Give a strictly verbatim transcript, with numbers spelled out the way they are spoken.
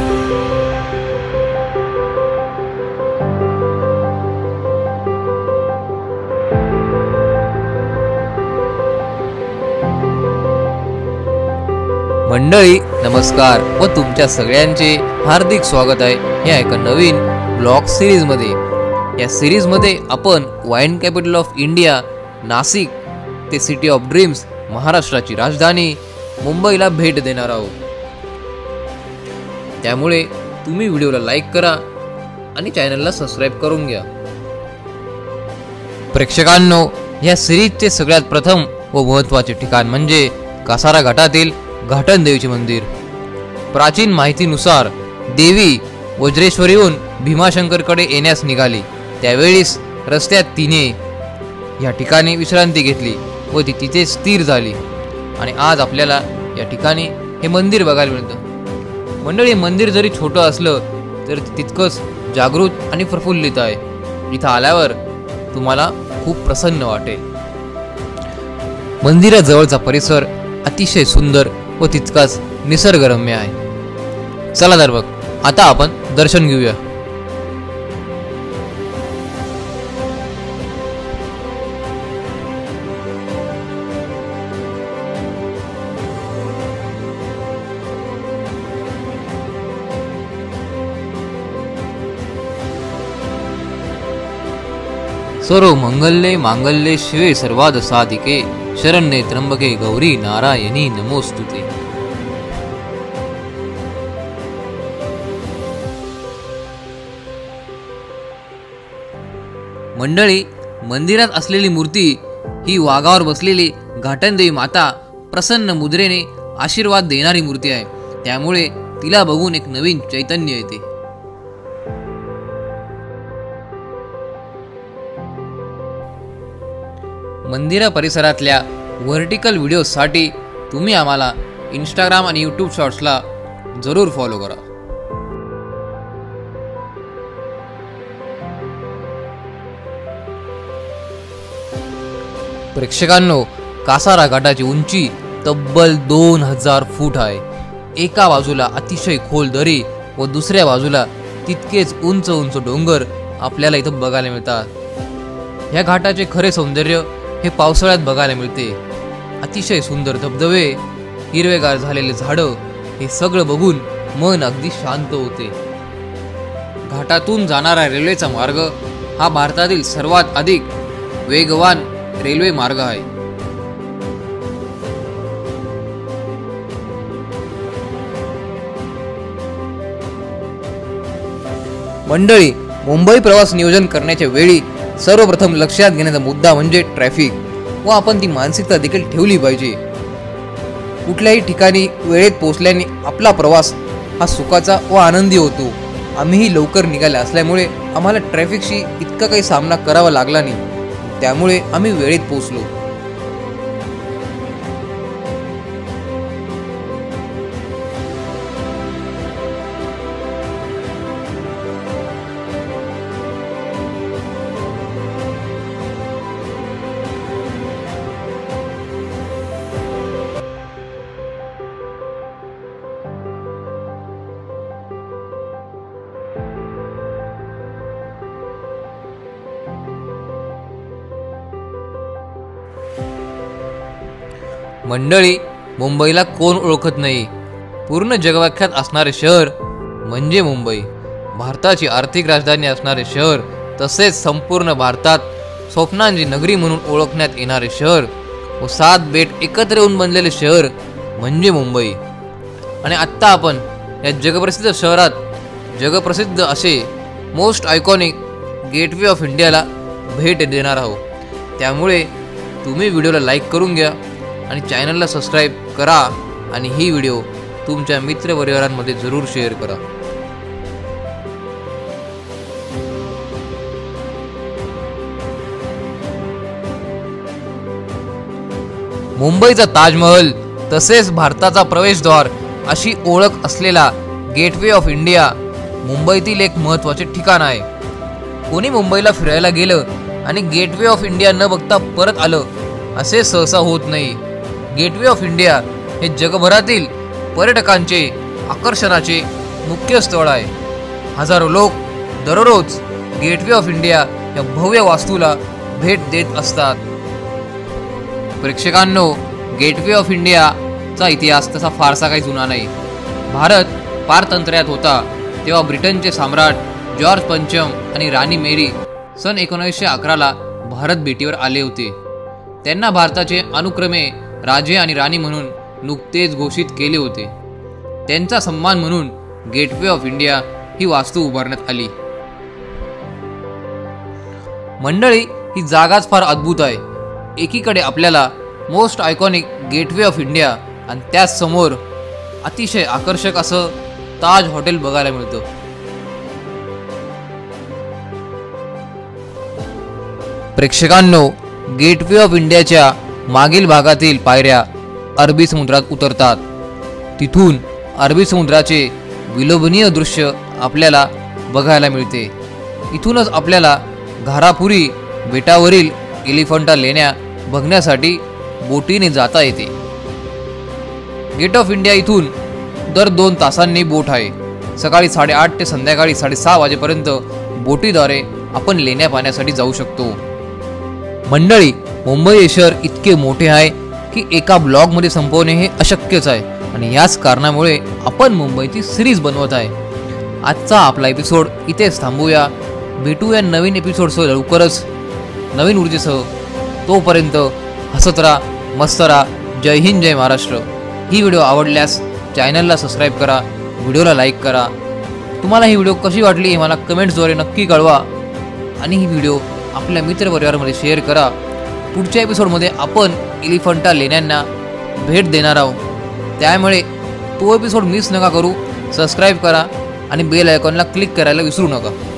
मंडळी नमस्कार व तुमच्या सगळ्यांचे हार्दिक स्वागत आहे या एका नवीन ब्लॉग सिरीज मध्ये। या सिरीज मध्ये आपण wine capital of India Nashik ते सिटी ऑफ ड्रीम्स महाराष्ट्राची राजधानी मुंबईला भेट देणार आहोत। त्यामुळे तुम्ही व्हिडिओला लाईक करा आणि चॅनलला सबस्क्राइब करून घ्या। प्रेक्षकांनो, या सिरीजचे सगळ्यात प्रथम व महत्त्वाचे ठिकाण म्हणजे कासारा घाटातील घाटन देवीचे मंदिर। प्राचीन माहितीनुसार देवी वज्रेश्वरीहून भीमाशंकरकडे येण्यास निघाली, त्यावेळीस रस्त्यात तिने या ठिकाणी विश्रांती घेतली व ती तिथे स्थिर झाली आणि आज आपल्याला या ठिकाणी हे मंदिर बघायला मिळतं। मंडळी, मंदिर जरी छोटं असलं तर तितकंच जागृत आणि प्रफुल्लित आहे। इथं आल्यावर तुम्हाला खूप प्रसन्न वाटेल। मंदिराजवळचा परिसर अतिशय सुंदर व तितकाच निसर्गरम्य आहे। चला तर बघ, आता आपण दर्शन घेऊया। सर्व मंगल्ये मांगल्ये शिवे सर्वाद साधिके शरण्ये त्र्यंबके गौरी नारायणी नमोस्तुते। मंडळी, मंदिरात असलेली मूर्ती ही वाघावर बसलेली घाटनदेवी माता प्रसन्न मुद्रेने आशीर्वाद देणारी मूर्ती आहे, त्यामुळे तिला बघून एक नवीन चैतन्य येते। मंदिरा परिसरातल्या व्हर्टिकल व्हिडिओसाठी तुम्ही आम्हाला इंस्टाग्राम आणि यूट्यूब शॉर्ट्सला जरूर फॉलो करा। प्रेक्षकांनो, कासारा घाटाची उंची तब्बल दोन हजार फूट आहे। एका बाजूला अतिशय खोल दरी व दुसऱ्या बाजूला तितकेच उंच उंच डोंगर आपल्याला इथं बघायला मिळतात। या घाटाचे खरे सौंदर्य हे पावसाळ्यात बघायला मिळते। अतिशय सुंदर धबधबे, हिरवेगार झालेले झाडं, हे सगळं बघून मन अगदी शांत होते। घाटातून जाणारा रेल्वेचा मार्ग हा भारतातील सर्वात अधिक वेगवान रेल्वे मार्ग आहे। मंडळी, मुंबई प्रवास नियोजन करण्याच्या वेळी सर्वप्रथम लक्षात घेण्याचा मुद्दा म्हणजे ट्रॅफिक व आपण ती मानसिकता देखील ठेवली पाहिजे। कुठल्याही ठिकाणी वेळेत पोहोचल्याने आपला प्रवास हा सुखाचा व आनंदी होतो। आम्हीही लवकर निघाले असल्यामुळे आम्हाला ट्रॅफिकशी इतका काही सामना करावा लागला नाही, त्यामुळे आम्ही वेळेत पोहोचलो। मंडळी, मुंबईला कोण ओळखत नाही? पूर्ण जगविख्यात असणारे शहर म्हणजे मुंबई। भारताची आर्थिक राजधानी असणारे शहर, तसेच संपूर्ण भारतात स्वप्नांची नगरी म्हणून ओळखण्यात येणारे शहर व सात बेट एकत्र येऊन बनलेले शहर म्हणजे मुंबई। आणि आत्ता आपण या जगप्रसिद्ध शहरात जगप्रसिद्ध असे मोस्ट आयकॉनिक गेटवे ऑफ इंडियाला भेट देणार आहोत। त्यामुळे तुम्ही व्हिडिओला लाईक करून घ्या आणि चॅनलला सबस्क्राइब करा आणि ही व्हिडिओ तुमच्या मित्रपरिवारांमध्ये जरूर शेअर करा। मुंबईचा ताजमहल तसेच भारताचा प्रवेशद्वार अशी ओळख असलेला गेटवे ऑफ इंडिया मुंबईतील एक महत्त्वाचे ठिकाण आहे। कोणी मुंबईला फिरायला गेलं आणि गेटवे ऑफ इंडिया न बघता परत आलं असे सहसा होत नाही। गेटवे ऑफ इंडिया हे जगभरातील पर्यटकांचे आकर्षणाचे मुख्य स्थळ आहे। हजारो लोक दररोज गेटवे ऑफ इंडिया या भव्य वास्तूला भेट देत असतात। प्रेक्षकांनो, गेटवे ऑफ इंडियाचा इतिहास तसा फारसा काही जुना नाही। भारत पारतंत्र्यात होता तेव्हा ब्रिटनचे सम्राट जॉर्ज पंचम आणि राणी मेरी सन एकोणीसशे अकराला भारत भेटीवर आले होते। त्यांना भारताचे अनुक्रमे राजे आणि राणी म्हणून नुकतेच घोषित केले होते। त्यांचा सन्मान म्हणून गेटवे ऑफ इंडिया ही वास्तू उभारण्यात आली। मंडळी, ही जागाच फार अद्भुत आहे। एकीकडे आपल्याला most iconic gateway of India आणि त्याच समोर अतिशय आकर्षक असं ताज हॉटेल बघायला मिळतं। प्रेक्षकांनो, गेटवे ऑफ इंडियाच्या मागील भागातील पायऱ्या अरबी समुद्रात उतरतात। तिथून अरबी समुद्राचे विलोभनीय दृश्य आपल्याला बघायला मिळते। इथूनच आपल्याला घारापुरी बेटावरील एलिफंटा लेण्या बघण्यासाठी बोटीने जाता येते। गेट ऑफ इंडिया इथून दर दोन तासांनी बोट आहे। सकाळी साडेआठ ते संध्याकाळी साडेसहा वाजेपर्यंत बोटीद्वारे आपण लेण्या पाहण्यासाठी जाऊ शकतो। मंडळी, मुंबई हे शहर इतके मोठे आहे की एका ब्लॉगमध्ये संपवणे हे अशक्यच आहे आणि याच कारणामुळे आपण मुंबईची सिरीज बनवत आहे। आजचा आपला एपिसोड इथेच थांबूया। भेटूया नवीन एपिसोडसह लवकरच नवीन ऊर्जेसह। तोपर्यंत हसत राहा, मस्त राहा। जय हिंद, जय महाराष्ट्र। ही व्हिडिओ आवडल्यास चॅनलला सबस्क्राईब करा, व्हिडिओला लाईक करा। तुम्हाला ही व्हिडिओ कशी वाटली हे मला कमेंट्सद्वारे नक्की कळवा आणि ही व्हिडिओ आपल्या मित्रपरिवारामध्ये शेअर करा। पुढच्या एपिसोडमध्ये आपण एलिफंटा लेण्यांना भेट देणार आहोत, त्यामुळे तो एपिसोड मिस नका करू। सबस्क्राईब करा आणि बेल आयकॉनला क्लिक करायला विसरू नका।